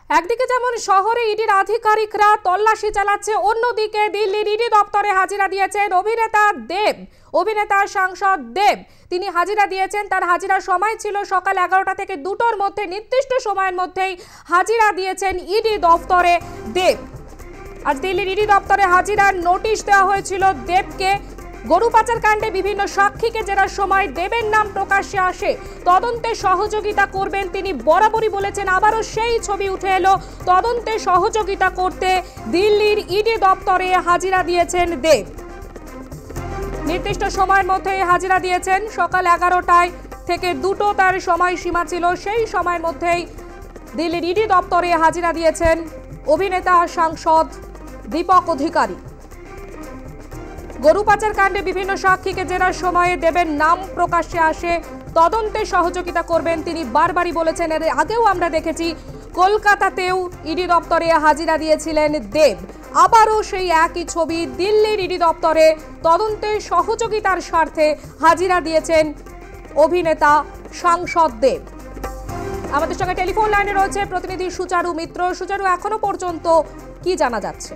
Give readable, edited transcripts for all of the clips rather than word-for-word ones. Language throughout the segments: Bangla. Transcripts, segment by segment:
একদিকে যেমন শহরে ইডির আধিকারিকরা তল্লাশি চালাচ্ছে, অন্যদিকে দিল্লির ইডি দপ্তরে হাজিরা দিয়েছেন অভিনেতা সাংসদ দেব। তিনি হাজিরা দিয়েছেন, তার হাজিরার সময় ছিল সকাল 11টা থেকে 2টোর মধ্যে। নির্দিষ্ট সময়ের মধ্যেই হাজিরা দিয়েছেন ইডি দপ্তরে দেব। আজ দিল্লির ইডি দপ্তরে হাজিরার নোটিশ দেওয়া হয়েছিল দেবকে। গরু পাচার কাণ্ডে বিভিন্ন সাক্ষীকে জেরার সময় দেবের নাম প্রকাশ্যে আসে, তদন্তে সহযোগিতা করবেন তিনি বরাবরই বলেছেন। আবারও সেই ছবি উঠে এলো, তদন্তে সহযোগিতা করতে দিল্লির ইডি দপ্তরে হাজিরা দিয়েছেন দেব। নির্দিষ্ট সময়ের মধ্যে হাজিরা দিয়েছেন, সকাল 11টায় থেকে 2টো তার সময়সীমা ছিল। সেই সময়ের মধ্যেই দিল্লির ইডি দপ্তরে হাজিরা দিয়েছেন অভিনেতা সাংসদ দীপক অধিকারী। গরু পাচার কাণ্ডে বিভিন্ন সাক্ষীকে জেরার সময়ে দেবের নাম প্রকাশ্যে আসে, তদন্তে সহযোগিতা করবেন তিনি বারবারই বলেছেন। এর আগেও আমরা দেখেছি কলকাতাতেও ইডি দপ্তরে হাজিরা দিয়েছিলেন দেব। আবারও সেই একই ছবি, দিল্লির ইডি দপ্তরে তদন্তে সহযোগিতার স্বার্থে হাজিরা দিয়েছেন অভিনেতা সাংসদ দেব। আমাদের সঙ্গে টেলিফোন লাইনে রয়েছে প্রতিনিধি সুচারু মিত্র। সুচারু, এখনো পর্যন্ত কি জানা যাচ্ছে?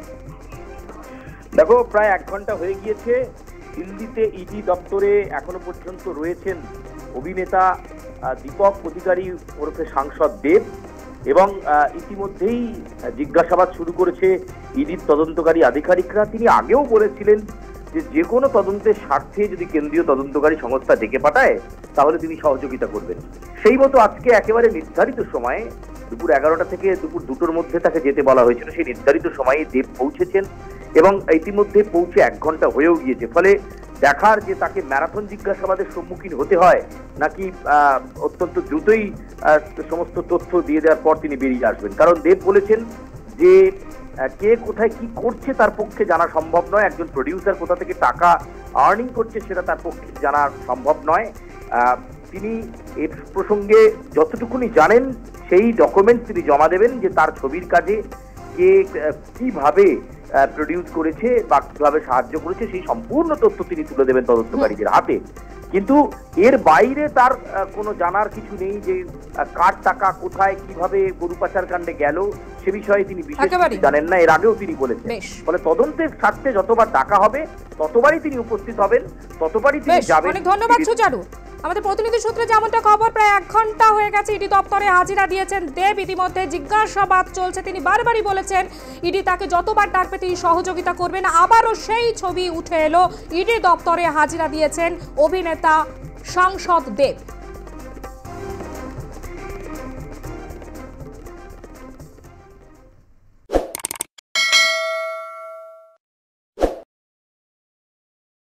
দেখো, প্রায় 1 ঘন্টা হয়ে গিয়েছে দিল্লিতে ইডি দপ্তরে এখনো পর্যন্ত রয়েছেন অভিনেতা দীপক অধিকারী ওরফে সাংসদ দেব, এবং ইতিমধ্যেই জিজ্ঞাসাবাদ শুরু করেছে ইডির তদন্তকারী আধিকারিকরা। তিনি আগেও বলেছিলেন যে কোনো তদন্তের স্বার্থে যদি কেন্দ্রীয় তদন্তকারী সংস্থা ডেকে পাঠায় তাহলে তিনি সহযোগিতা করবেন। সেই মতো আজকে একেবারে নির্ধারিত সময়ে দুপুর 11টা থেকে দুপুর 2টোর মধ্যে তাকে যেতে বলা হয়েছিল। সেই নির্ধারিত সময়ে দেব পৌঁছেছেন এবং ইতিমধ্যে পৌঁছে 1 ঘন্টা হয়েও গিয়েছে। ফলে দেখার যে তাকে ম্যারাথন জিজ্ঞাসাবাদের সম্মুখীন হতে হয় নাকি অত্যন্ত দ্রুতই সমস্ত তথ্য দিয়ে দেওয়ার পর তিনি বেরিয়ে আসবেন। কারণ দেব বলেছেন যে কে কোথায় কি করছে তার পক্ষে জানা সম্ভব নয়। একজন প্রডিউসার কোথা থেকে টাকা আর্নিং করছে সেটা তার পক্ষে জানা সম্ভব নয়। তিনি এর প্রসঙ্গে যতটুকুনি জানেন সেই ডকুমেন্টস তিনি জমা দেবেন, যে তার ছবির কাজে কে কিভাবে প্রডিউস করেছে বা কিভাবে সাহায্য করেছে সেই সম্পূর্ণ তথ্য তিনি তুলে দেবেন তদন্তকারীদের হাতে। কিন্তু এর বাইরে তার কোনো জানার কিছু নেই যে কার টাকা কোথায় কিভাবে গরু পাচার কাণ্ডে গেল সে বিষয়ে তিনি বিশেষ জানেন না। এর আগেও তিনি বলেছেন। ফলে তদন্তের স্বার্থে যতবার ডাকা হবে ততবারই তিনি উপস্থিত হবেন, ততবারই তিনি যাবেন। ধন্যবাদ সুচারু। আমাদের প্রতিনিধি সূত্রে যেমনটা খবর, প্রায় 1 ঘন্টা হয়ে গেছে ইডি দপ্তরে হাজিরা দিয়েছেন দেব। ইতিমধ্যে জিজ্ঞাসাবাদ চলছে, তিনি বারবারই বলেছেন ইডি তাকে যতবার ডাকবে তিনি সহযোগিতা করবেন। আবারও সেই ছবি উঠে এলো, ইডি দপ্তরে হাজিরা দিয়েছেন অভিনেতা সাংসদ দেব।